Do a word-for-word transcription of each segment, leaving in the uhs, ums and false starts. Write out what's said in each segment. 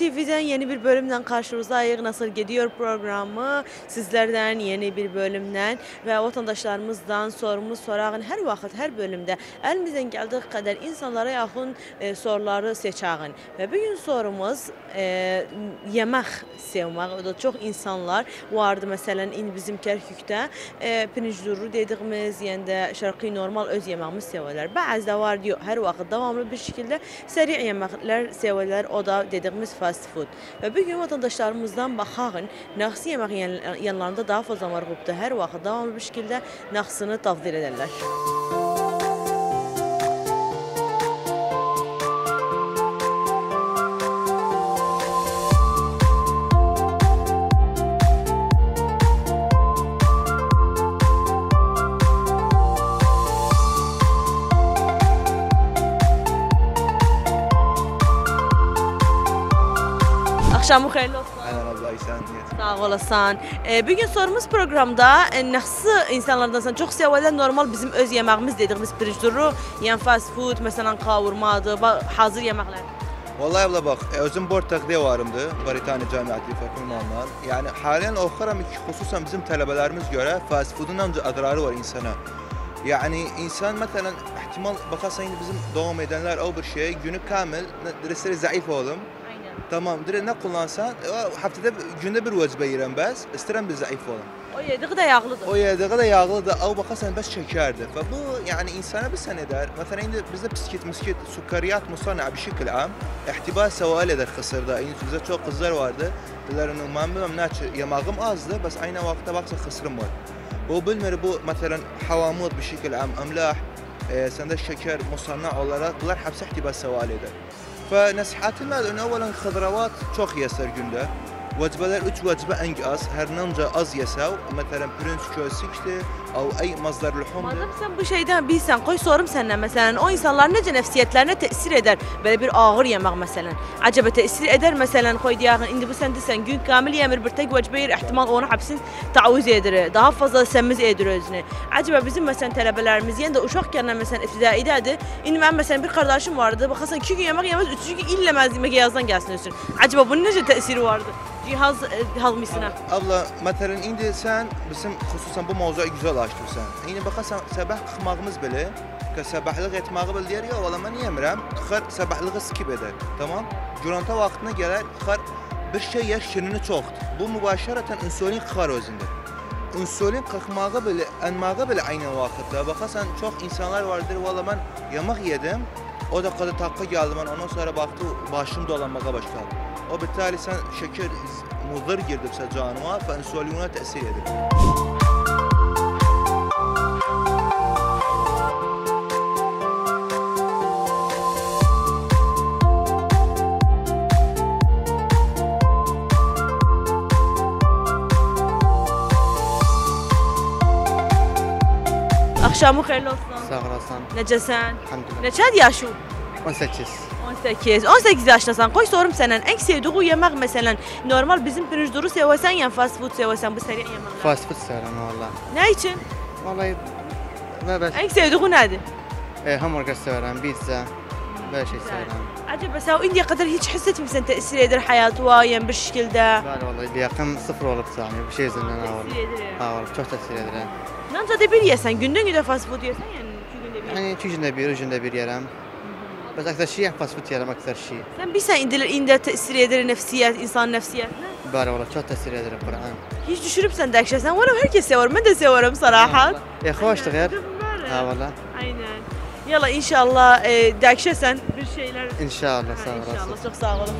T V'den yeni bir bölümle karşınızdayız. Nasıl gidiyor programı? Sizlerden yeni bir bölümden ve vatandaşlarımızdan sorumuz sorağın her vakit, her bölümde elimizden geldiği kadar insanlara yakın e, soruları seçağın. Ve bugün sorumuz e, yemek sevmek. O da çok insanlar vardı. Mesela in bizim Kerkük'te e, pirinç duru dediğimiz, yani de şarkı normal öz yemeğimiz severler. Bazı da var diyor her vakit devamlı bir şekilde seri yemekler severler. O da dediğimiz fast food. Ve bugün vatandaşlarımızdan baxağın nasıl yemek yanlarında daha fazla var qubda her vakit devamlı bir şekilde nasını tavdir ederler. Akşamı hayırlı olsun. Sağ olasın. Ee, bugün sorumuz programda e, nasıl insanlardan çok severler normal bizim öz yemeğimiz dediğimiz pirinç duru, yani fast food, mesela kavurmadı, hazır yemekler. Vallahi abla bak, özüm Bortak'da varımdı, Baritani Camiati Fakirmanlar. Yani halen oxuram ki, hususan bizim tələbələrimiz göre fast food'un amca adrarı var insana. Yani insan mesela ihtimal bakarsan bizim devam edenler o bir şey, günü kamil, dersleri zayıf oğlum. Tamam, dire ne kullansan, haftada günde bir vecbe yiyirəm bəs, istirəm bir zayıf olum. O yediği de yağlıdır. O yediği de yağlıdır, o bakarsan bəs şekerdir. Ve bu yani insana bir sen eder. Mesela indi bizde biskit, miskit, sukariyat musanna bir şekil am, ihtibas seval eder kısırda. Yani bizde çok kızlar vardı. Diler onu ben bilmem ne yemeğim azdı, bas aynı vakitte baksa kısırım var. Bu bilmir bu mesela havamut bir şekil am, amlah, e, sende şeker musanna olarak bunlar hepsi ihtibas seval eder. فنصيحاتنا انه اولا خضروات çok yeser günde. Vecbeler üç vecbe en az. Her namca az yesav. Mesela pirinç kösikti, او اي مصدر لحوم. Madem sen bu şeyden bilsen, koy sorum senden mesela o insanlar nece nefsiyetlerine tesir eder? Böyle bir ağır yemek mesela. Acaba tesir eder mesela koy diyağın indi bu sen desen gün kamil yemir bir tek vecbe yer ihtimal onu hapsin taavuz edir. Daha fazla semiz edir özünü. Acaba bizim mesela tələbələrimiz yani de uşaqkən mesela ibtidaidədir. İndi ben mesela bir kardeşim vardı. Bakarsan iki gün yemek yemez, üçüncü gün illemez yemek yazdan gelsin üstün. Acaba bunun nece tesiri vardı? Cihaz halmisine. Abla mesela indi sen bizim hususan bu mevzuyu güzel açtırsan. İndi bakarsan sabah kalkmağımız bile ki sabahlık etmeği bile diyor ya valla ben yemirəm. Xar sabahlığı skip eder. Tamam? Juranta vaxtına gələr, xar bir şey yer şirini çoxdur. Bu mübaşərətən insülin xar özündür. İnsülin qalxmağı bile, enmağı bile aynı vaxtda. Bakarsan çok insanlar vardır valla ben yemek yedim. O dakikada takka geldi ben ondan sonra baktı başım dolanmaya başladı. O bitali sen şeker muzır girdipse canıma ve insülinine tesir edir. Akşamı hayırlı olsun. Sağ olasın. Necəsən? Elhamdülillah. Neçədir yaşın? on sekiz. on sekiz. on sekiz yaşdasan. Qoy sorum səndən. En sevdiğin yemek mesela normal bizim pirinç duru seversen ya fast food seversen bu seri yemekler. Fast food severim valla. Ne için? Vallahi ve ben En sevdiğin nedir? e, hamburger severim, pizza, böyle şey severim. Acaba sen indiye kadar hiç hissetmişsin tesir eder hayatına yani bir şekilde? Böyle vallahi bir yakın sıfır olup saniye bir şey yüzünden ha valla. Tesir eder. Ha valla çok tesir eder. Nanca da bir yesen, günden güne fast food yesen yani iki günde bir. Yani iki günde bir, üç günde bir yerim. Bas aktar şey fast food yerim aktar şey. Sen bir sen indiler indi tesir eder nefsiyet, insan nefsiyetine. Böyle valla çok tesir eder Kur'an. Hiç düşürüp sen de ekşesen. Valla herkes sever, ben de severim صراحة. Ya hoştur ya. Ha valla. Aynen. Yalla inşallah e, dekşesen bir şeyler. İnşallah Ha, sağ olasın. İnşallah çok sağ olun.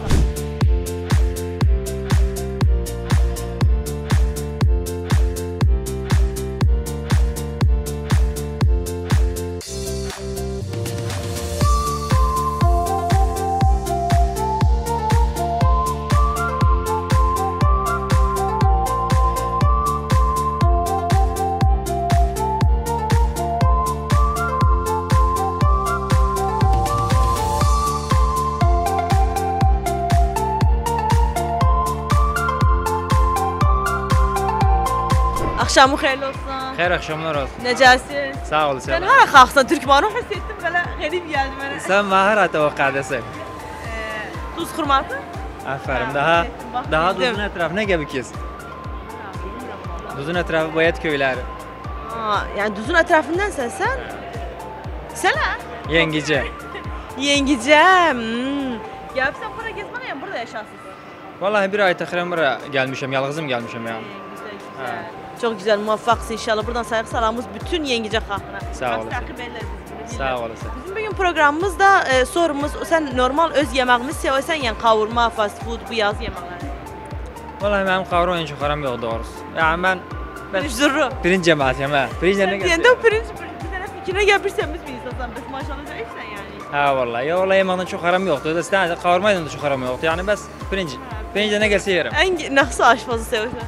Akşamı hayırlı olsun. Xeyr axşamlar olsun. Necəsin? Sağ ol, Sen sağ ol. hara qalxsan Türkmanı hiss etdim belə qərib gəldi mənə. Sən məhər ata o qədəsən. Tuz xurması? Aferin. Ha, Daha ettim, bak daha bildim. Duzun etrafına gel bir kez. Ha, bilmiyorum vallahi. Duzun etrafı Bayat köyleri. Aa, yani Duzun etrafındansan sen? Sen ha? Yengece. Yengecem. Hmm. Ya sen para gezmene ya burada yaşarsın. Vallahi bir ay takriben buraya gelmişim. Yalnızım gelmişim yani. Güzel Ha. güzel. Çok güzel, muvaffaksın inşallah. Buradan saygı salamımız bütün yengece halkına. Sağ Bak, olasın. takip ederler bizi. Sağ olasın. Bizim bugün programımızda e, sorumuz, sen normal öz yemeğimi seversen yani kavurma, fast food, bu yaz yemekleri. Vallahi benim kavram en çok aram yok doğrusu. Yani ben ben Pirinç zırrı. pirinç cemaatiyim ha. Pirinç ne Sen de o pirinç, bir tane fikrine gelmişsen biz bir insansan. Biz maşallah zayıfsan yani. Ha vallahi ya vallahi yemeğinden çok aram yoktu. Da sen kavurmayla da çok aram yoktu. Yani bes pirinç. Pirinç ne gelse yerim. En nasıl aşpazı seversen?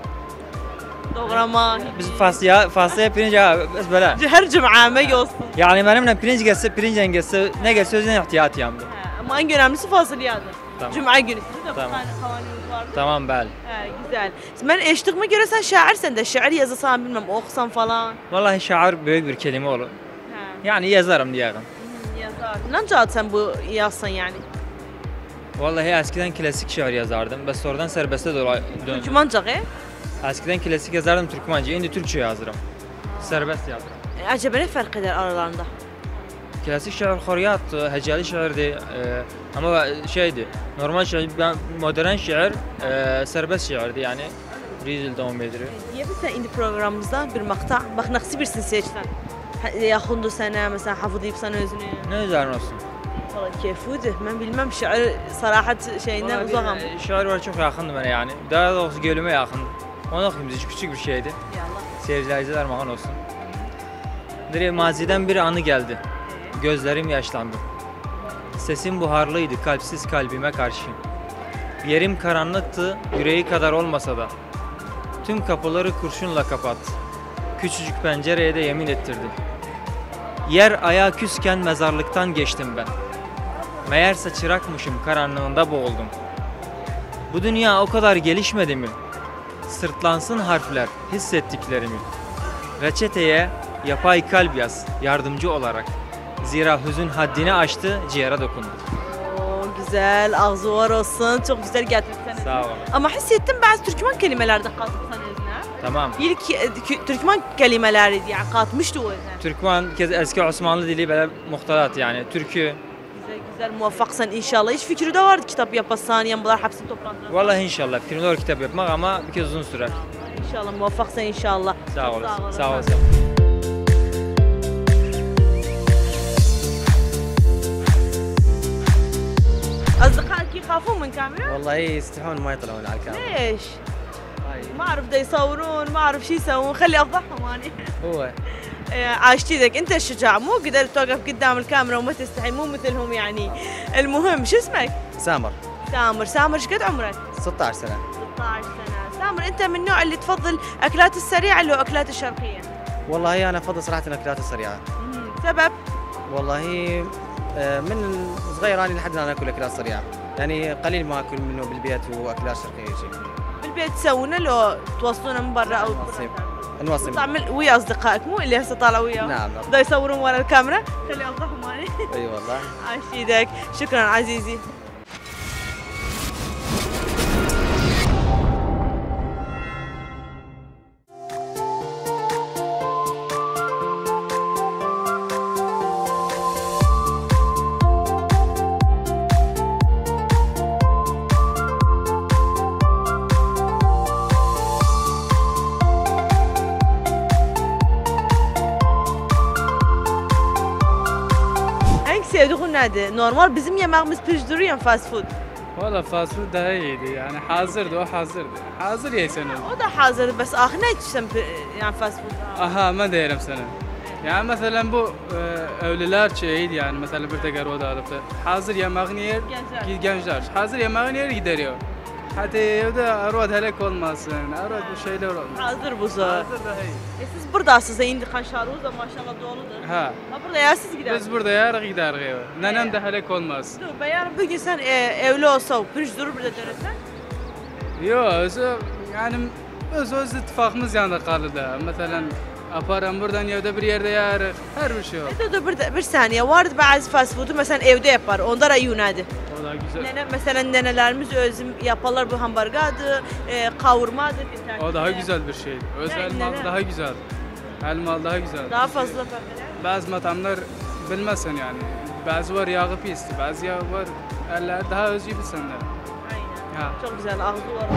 Doğrama. Biz fasya fasya pirinç ha bes böyle. Her cumame olsun. Yani benimle pirinç gelse pirinç gelse ne gelse özüne ihtiyatıyamdı. Ha, ama en önemlisi fasulyedir. Tamam. Cuma günü sizin de Tamam. bir tane kavanozunuz vardı. Tamam bel. Ha, güzel. Ben eşitliğime göre sen şairsen de şiir yazısan bilmem okusan falan. Vallahi şair büyük bir kelime olur. Ha. Yani yazarım diyelim. Hmm, yazar. Nanca sen bu yazsan yani? Vallahi eskiden klasik şiir yazardım. Ben sonradan serbeste dola- döndüm. Türkmenca e? Eskiden klasik yazardım Türkmence. Şimdi Türkçe yazırım. Serbest yazırım. E, acaba ne fark eder aralarında? Klasik şiir horiyat, hecali şiirdi. Ee, ama şeydi, normal şiir, ben modern şiir, e, serbest şiirdi yani. Rizal devam ediyor. Diyebilirsen indi programımızda bir makta. Bak nasıl birisini seçsen. Ha- Yaxındı sana mesela hafızlayıp sana özünü. Ne üzerine olsun? Valla keyfiydi. Ben bilmem şiir sarahat şeyinden Vallahi uzakım. bir, e, Şiir var çok yakındı bana yani. Daha doğrusu gölüme yakındı. Onu okuyayım biz küçük bir şeydi. Yallah. Seyirciler mahan olsun. Direkt maziden bir anı geldi. Gözlerim yaşlandı. Sesim buharlıydı kalpsiz kalbime karşı. Yerim karanlıktı, yüreği kadar olmasa da. Tüm kapıları kurşunla kapattı. Küçücük pencereye de yemin ettirdi. Yer ayağa küsken mezarlıktan geçtim ben. Meğerse çırakmışım, karanlığında boğuldum. Bu dünya o kadar gelişmedi mi? Sırtlansın harfler, hissettiklerimi. Reçeteye yapay kalp yaz, yardımcı olarak. Zira hüzün haddini aştı, ciğere dokundu. Oo, güzel, ağzı var olsun. Çok güzel getirdin. Sağ olun. Ama hissettim bazı Türkmen kelimelerde kattık sana özüne. Tamam. İlk e, kü- Türkmen kelimeleriydi yani katmıştı o özüne. Türkmen kez eski Osmanlı dili böyle muhtalat yani. Türkü. Güzel güzel muvaffaksan inşallah. Hiç fikri de vardı kitap yapasan yani bunlar hepsini toplandırır. Vallahi inşallah fikrimde var kitap yapmak ama bir kez uzun sürer. İnşallah muvaffaksan inşallah. Sağ Çok olasın. Sağ olasın. أصدقائك يخافون من كاميرا؟ والله يستحون ما يطلعون على الكاميرا. ليش؟ هاي ما أعرف دا يصورون ما أعرف شو يسوون خلي أفضحهم أنا. هو إيه، عاش كذا أنت الشجاع مو قدرت توقف قدام الكاميرا وما تستحي مو مثلهم يعني. المهم شو اسمك؟ سامر سامر سامر ايش قد عمرك؟ ستة عشر سنة. ستة عشر سنة سامر أنت من النوع اللي تفضل أكلات السريعة ولا أكلات الشرقية؟ والله أنا أفضل صراحة الأكلات السريعة. مم، سبب؟ والله آه، من صغير أنا لحد الآن أكل أكلات سريعة. يعني قليل ما أكل منه بالبيت وأكلات شرقية شيء. بالبيت تسوونه لو توصلونه من برا أو نوصل. نوصل. تطلع من ويا أصدقائك مو اللي هسه طالع وياهم. نعم. دا يصورون ورا الكاميرا خلي أفضحهم أنا. أي والله. عاش ايدك شكرا عزيزي. En sevdiğin nedir? Normal bizim yemeğimiz pişiriyor fast food. والله فاست فود daha iyiydi yani hazırdı o hazırdı. Hazır yesen onu. O da hazır bس آخر ne içsem yani fast food. Aha ma derim sana. Yani mesela bu e, evliler şeydi yani mesela bir tekrar o da alıp da hazır yemeğini yer Gençler. gençler hazır yemeğini yer gideriyor. Hadi evde arvad helak olmasın. Arvad bu şeyler olmasın. Hazır buzu. Hazır daha iyi. E siz buradasınız indi Kaşaruz da maşallah doludur. Ha. Ha burada ya siz gidersiniz. Biz burada yarın gideriz. Nenem de helak olmaz. Dur ben yarın bir gün sen e, evli olsa pirinç durur burada dönesen. Yo, özü yani öz öz ittifakımız yanında kaldı da. Mesela Aparan buradan ya da bir yerde yer. Her bir şey var. Dur dur bir, bir saniye. Vardı bazı fast food'u mesela evde yapar. Onda rayı nedir? O da güzel. Nene, mesela nenelerimiz özüm yaparlar bu hamburgadır, e, kavurmadır. O daha güzel bir şey. Özel Ne- mal neden? daha güzel. El mal daha güzel. Daha fazla böyle. Bazı matamlar bilmezsen yani. Bazı var yağı pis, bazı yağı var eller daha özgü bir sende. Aynen. Ha. Çok güzel ağzı var.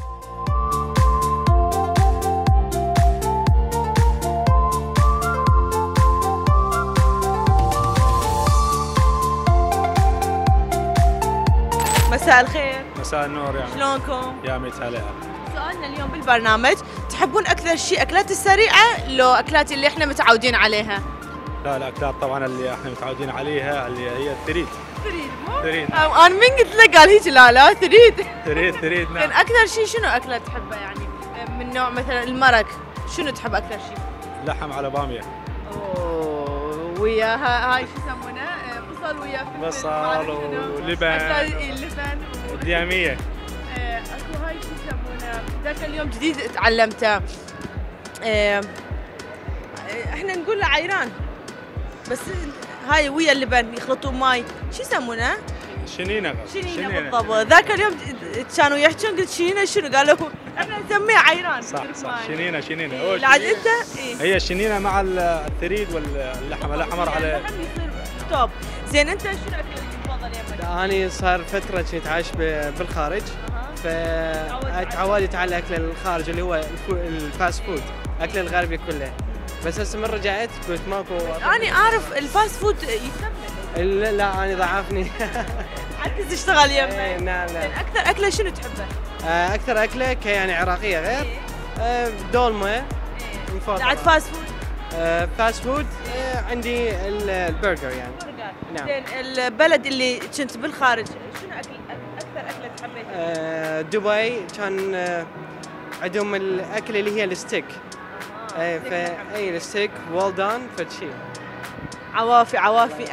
مساء الخير، مساء النور يا شلونكم؟ يا ميت عليها. سؤالنا اليوم بالبرنامج، تحبون اكثر شيء اكلات السريعه لو اكلات اللي احنا متعودين عليها؟ لا الاكلات طبعا اللي احنا متعودين عليها اللي هي الثريد تريد مو؟ تريد. انا من قلت له قال هيك لا لا تريد. ثريد ثريد يعني نعم. اكثر شيء شنو اكله تحبه يعني؟ من نوع مثلا المرق، شنو تحب اكثر شيء؟ لحم على باميه. اوه ويا ها- هاي شو يسمونه؟ بصل ويا فلفل بصل ما أعرف شنو. ولبن. أكلة- إيه، لبن و- دياميه. آه، اكو هاي شو يسمونه؟ ذاك اليوم جديد تعلمته. آه، احنا نقول له عيران بس هاي ويا اللبن يخلطوا ماي، شو يسمونه؟ شنينه شنينه بالضبط. ذاك اليوم كانوا يحكون قلت شنينه شنو؟ قالوا احنا نسميه عيران. صح صح ماي. شنينه شنينه. إيه، عاد انت إيه؟ هي الشنينه مع الثريد واللحم الاحمر على. اللحم يصير توب. زين انت شنو اكلك المفضل يمك؟ أنا صار فترة كنت عايش ب- بالخارج فتعودت على الأكل الخارج اللي هو الفو- الفاست فود، أكل الغربي كله. بس هسه من رجعت قلت ماكو. انا اعرف الفاست فود يسمن. لا لا أنا ضعفني. عكس تشتغل إيه، يمك. نعم زين نعم. اكثر اكله شنو تحبه؟ آه، أكثر أكلة ك- يعني عراقية غير آه، دولمة مفضلة. بعد فاست فود؟ آه، فاست فود آه، عندي ال- البرجر يعني. نعم. زين البلد اللي كنت بالخارج شنو اكل اكثر اكله حبيتها؟ آه، دبي كان آه، عندهم الأكل اللي هي الستيك. اي فا اي الستيك ويل دان فشي. عوافي عوافي.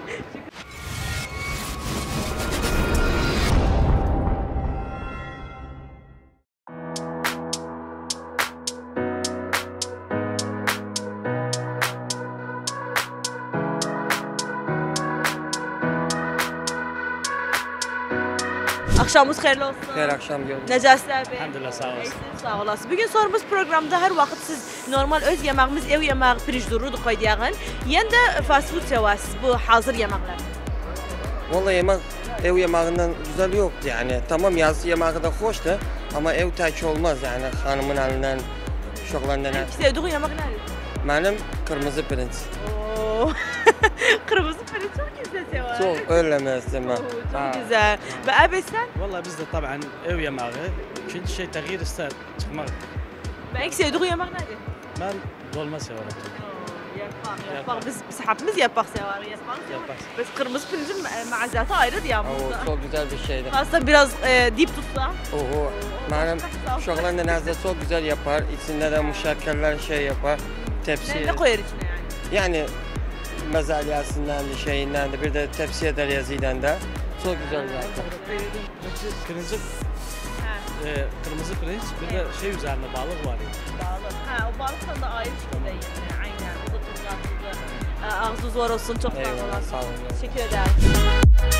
Akşamınız hayırlı olsun. Her akşam gördüm. Necəsiz abi? Elhamdülillah, sağ olasın. İyisiniz, sağ olasın. Bugün sorumuz programda hər vaxt siz normal öz yemağımız, ev yemeği pirinç koyduğun, yen de fast food sevəsiz bu hazır yemekler. Vallahi yemek ev yemeğinden güzel yoktu yani. Tamam yazı yemeği de hoştu ama ev tercih olmaz yani hanımın elinden şoklarından. Sevdiğin yemek nedir? Benim kırmızı pirinç. Oo. Kırmızı pirinç çok güzel sever. Çok öyle mesela. Oo, Çok güzel. Ve abi sen? والله bizde طبعا ev yemeği çünkü şey تغيير ister çıkmak. Ben ilk sevdiğin yemek nedir? Ben dolma severim. Yapak, yapak. Biz, biz hepimiz yapak severiz. Yapak. Yapak. Biz kırmızı pirincin maziyatı ayrı diye. O çok güzel bir şeydi. Aslında biraz e, dip tutsa. Oho. Benim şoklarından Nazlı çok güzel yapar. İçinde de muşakkeller şey yapar. Ne, Tepsi. ne koyar içine yani? Yani mezalyasından de şeyinden de bir de tepsi eder yazıyla da. Çok güzel yapar. Kırmızı Ha, e, kırmızı pirinç bir de şey üzerinde balık var. balık. Ha, o balıktan da ayrı şekilde yani. Aynen. O da çok rahatsızdı. Ağzınız var olsun. Çok sağ Eyvallah, olun. sağ olun. Teşekkür ederim.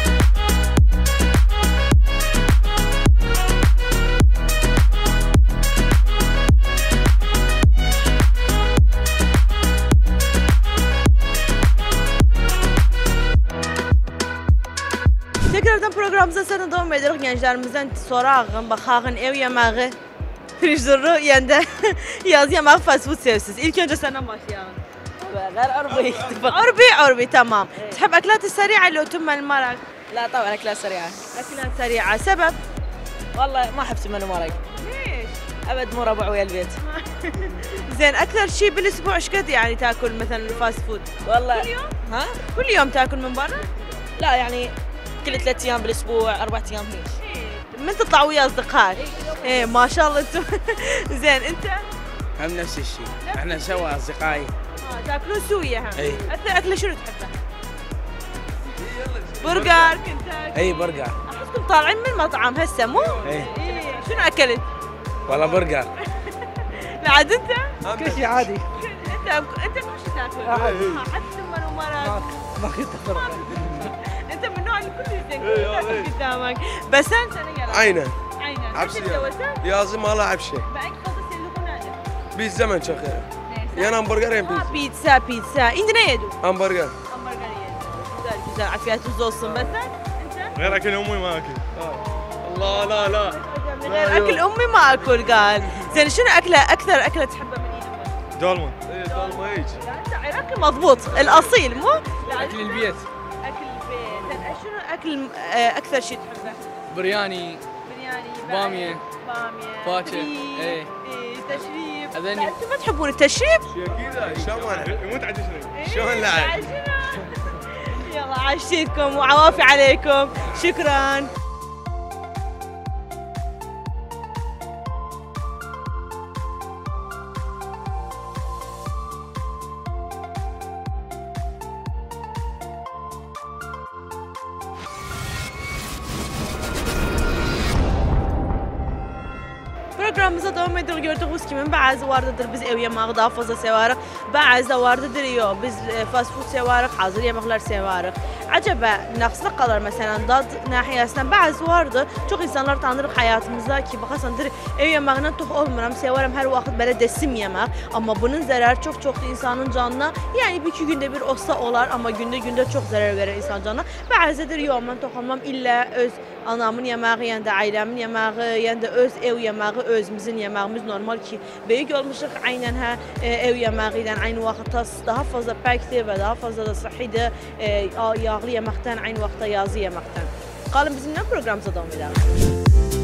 Tekrardan programımıza sana devam ediyoruz. Gençlerimizden sorağın, bakağın ev yemeği, pirinçduru, yende yaz yemeği fast food sevsiz. İlk önce senden başlayalım. غير أربي عربي عربي تمام. تحب أكلات السريعة اللي تم المرق؟ لا طبعا أكلات سريعة أكلات سريعة سبب؟ والله ما أحب ثمن مرق ليش؟ أبد مو ربع ويا البيت زين أكثر شيء بالأسبوع إيش قد يعني تاكل مثلا الفاست فود؟ والله كل يوم؟ ها كل يوم تاكل من برا؟ لا يعني كل ثلاث أيام بالأسبوع أربع أيام هيك من تطلع ويا أصدقائك؟ إيه ما شاء الله أنتم. زين أنت؟ هم نفس الشيء احنا سوا اصدقائي آه تاكلون سوية هم؟ اي أكثر أكلة شنو تحبها؟ برجر كنتاكي؟ اي برجر أحسكم طالعين من مطعم هسه مو؟ اي إيه شنو أكلت؟ والله برجر لا عاد أنت؟ كل شيء عادي. أنت انت انت كل شيء تاكل حتى تمر ومرق ما كنت افرق. انت من النوع اللي كل شيء تاكل قدامك. بس انت انا عينه عينه عبسي يا زلمه ما لعب شيء بعد خلص اللي هنا بالزمن شغال يا همبرجر يا بيتزا بيتزا بيتزا عندنا يدو همبرجر همبرجر يدو güzel güzel afiyet olsun. بس انت غير اكل امي ما اكل. الله لا لا من غير اكل امي ما اكل. قال زين شنو اكله اكثر اكله تحبها من ايدك؟ دولمه. ايه دولمه هيك. انت عراقي مضبوط الاصيل مو؟ اكل البيت. اكل البيت. زين شنو اكل اكثر شيء تحبه؟ برياني. برياني باميه. باميه. فاكهه. ايه. ايه تشريب. هذني. انتم ما تحبون التشريب؟ كذا شلون ما نحب مو تعدي شلون لعب؟ يلا عشيتكم وعوافي عليكم. شكرا. Programımıza devam ediyor. Gördüğünüz gibi bazı vardır biz ev yemeği daha fazla severik. Bazı vardır yok. Biz fast food severik, hazır yemekler severik. Acaba nasıl kalır mesela dad nahiyesinden bazı vardır. Çok insanlar tanırıq hayatımızda ki baxasandır ev yemeğinden tox olmuram, severim her vaxt belə desim yemək. Amma bunun zərəri çox çoxdur insanın canına. Yəni bir iki gündə bir olsa olar, amma gündə gündə çox zərər verir insan canına. Bazıdır yox, mən tox olmam illə öz anamın yeməyi, yəni də ailəmin yeməyi, yəni də öz ev yeməyi, özümüzün yeməyimiz normal ki, böyük olmuşuq aynən hə ev yeməyi ilə aynı vaxtda daha fazla pəkdir və daha fazla da sıhhidir. E, yağlı yeməkdən aynı vaxtda yazı yeməkdən. Qalın bizimlə proqramımıza davam edək.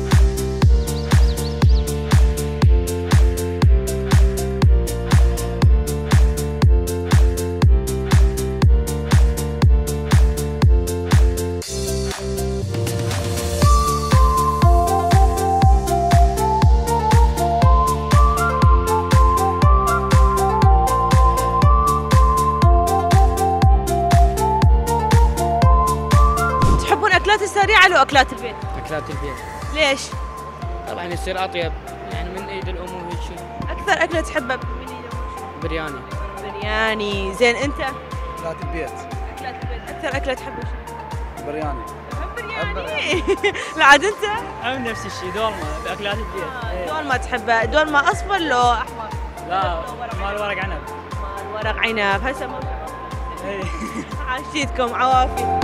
الأكلات السريعة لو أكلات البيت؟ أكلات البيت. ليش؟ طبعا يصير أطيب يعني من إيد الأم وهيك شيء. أكثر أكلة تحبها من إيد الأم؟ برياني. برياني، زين أنت؟ أكلات البيت. أكلات البيت، أكثر أكلة تحبها شنو؟ برياني. برياني. لا عاد أنت؟ أنا نفس الشيء دولمة بأكلات البيت. آه دولمة تحبها، دولمة أصفر لو أحمر؟ لا مال ورق عنب. مال ورق عنب، هسه ما عاشيتكم عوافي.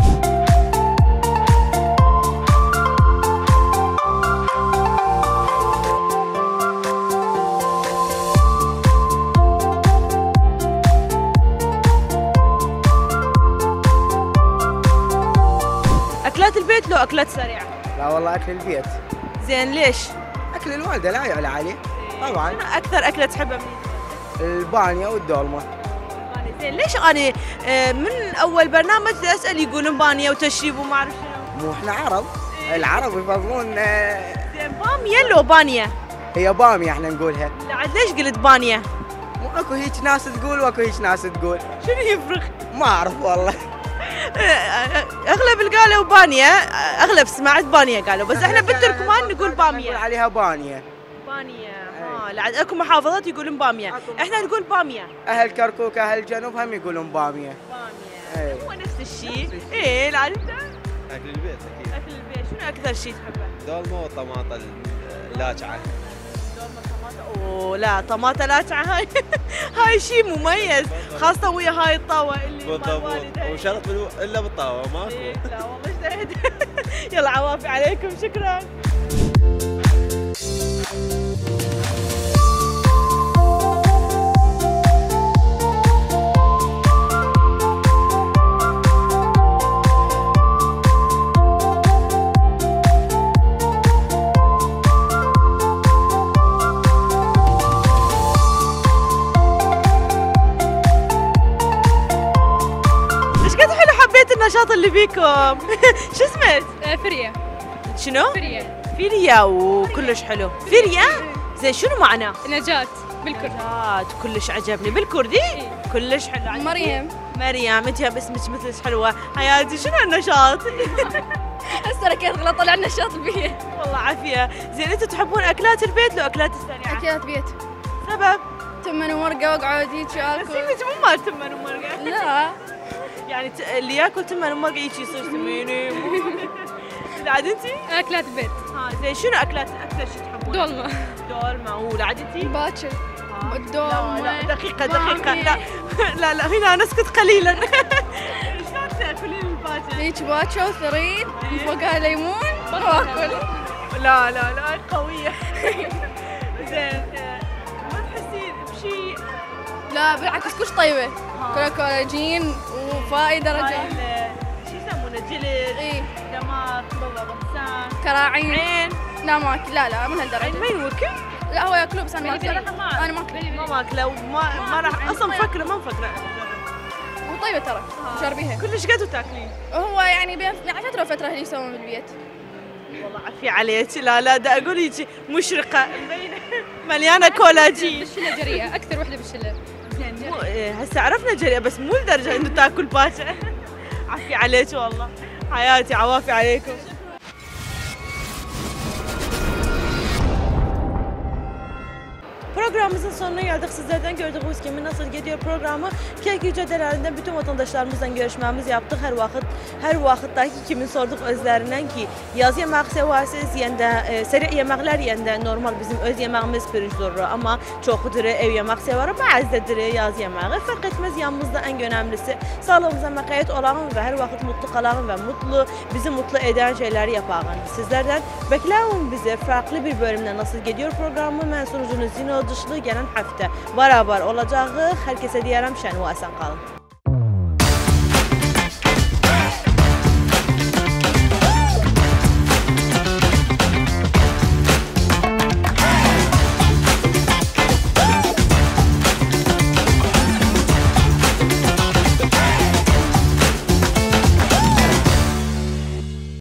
أكلات البيت لو أكلات سريعة؟ لا والله أكل البيت. زين ليش؟ أكل الوالدة لا يعلى عليه. طبعا. شنو أكثر أكلة تحبها من البانية والدولمة. البانية، زين ليش أنا من أول برنامج أسأل يقولون بانية وتشريب وما أعرف شنو؟ مو إحنا عرب. العرب يفضلون. زين بامية لو بانية؟ هي بامية إحنا نقولها. لا عاد ليش قلت بانية؟ مو أكو هيك ناس تقول وأكو هيك ناس تقول. شنو يفرق؟ ما أعرف والله. اغلب اللي قالوا بانيه، اغلب سمعت بانيه قالوا، بس احنا بالتركمان نقول باميه. نقول عليها بانيه. بانيه اه لا اكو محافظات يقولون باميه، احنا نقول باميه. اهل كركوك اهل الجنوب هم يقولون باميه. باميه هو نفس الشيء. ايه لا انت؟ اكل البيت اكيد. اكل البيت، شنو اكثر شيء تحبه؟ دولمه وطماطه اللاجعه. اوه لا طماطة لاجعة هاي هاي شيء مميز خاصة ويا هاي الطاوة اللي بالضبط وشرط بالو... الا بالطاوة ماكو. إيه لا والله اجتهد. يلا عوافي عليكم شكرا. النشاط اللي بيكم. شو اسمك؟ فريا. شنو؟ فريا. فيريا وكلش حلو. فيريا؟ زين شنو معناه؟ نجاة بالكردي. نجاة كلش عجبني بالكردي؟ إيه؟ كلش حلو. مريم. مريم انت باسمك مثلك حلوة. حياتي شنو النشاط؟ هسه انا كنت غلط طلع النشاط البيت. والله عافية. زين انتم تحبون اكلات البيت لو اكلات السريعة؟ اكلات بيت. سبب؟ تمن ومرقه واقعد هيك اكل. سيبك مو مال تمن ومرقه. لا يعني اللي ياكل تمن ومرقه هيك يصير سميني. عاد انتي؟ اكلات بيت. ها زين شنو اكلات اكثر شيء تحبون؟ دولمه. دولمه وعاد انتي؟ باكر. الدولمه. لا دقيقة دقيقة لا لا لا هنا نسكت قليلا. شلون تاكلين الباكر؟ هيك باكر وثريد فوقها ليمون واكل. لا لا لا قوية. زين ما تحسين بشيء؟ لا بالعكس كلش طيبة. كلها كولاجين وفائدة رجال. شو يسمونه جلد؟ اي دماغ بغسان كراعين. عين؟ لا ما اكل لا لا من هالدرجة. عين ما ينوكل؟ لا هو ياكلوه بس انا ما اكله. انا ما اكله. ما ماكله وما ما راح اصلا مفكرة ما مفكرة. وطيبة ترى شاربيها. كلش قد وتاكلين؟ هو يعني بين يعني فترة وفترة اللي يسوون بالبيت. والله عافية عليك. لا لا دا اقول هيك مشرقة مليانة كولاجين. بالشلة جريئة اكثر وحدة بالشلة. زين مو هسه عرفنا جريئة بس مو لدرجة انه تاكل باكر. عافية عليك والله. حياتي عوافي عليكم. Programımızın sonuna geldik. Sizlerden gördüğünüz gibi nasıl gidiyor programı Kek Yüce Derelerinde bütün vatandaşlarımızla görüşmemiz yaptık. Her vakit her vakitteki kimin sorduk özlerinden ki yaz yemek seversiniz yende e, seri yemekler yende normal bizim öz yemeğimiz pirinç doğru ama çoğudur ev yemek sever bazıdır yaz yemeği fark etmez yanımızda en önemlisi sağlığımıza mekayet olalım ve her vakit mutlu kalalım ve mutlu bizi mutlu eden şeyleri yapalım. Sizlerden bekleyin bize farklı bir bölümde nasıl gidiyor programı ben sunucunuz Zino Dışlı gelen hafta beraber olacağı herkese diyelim şen ve esen kalın.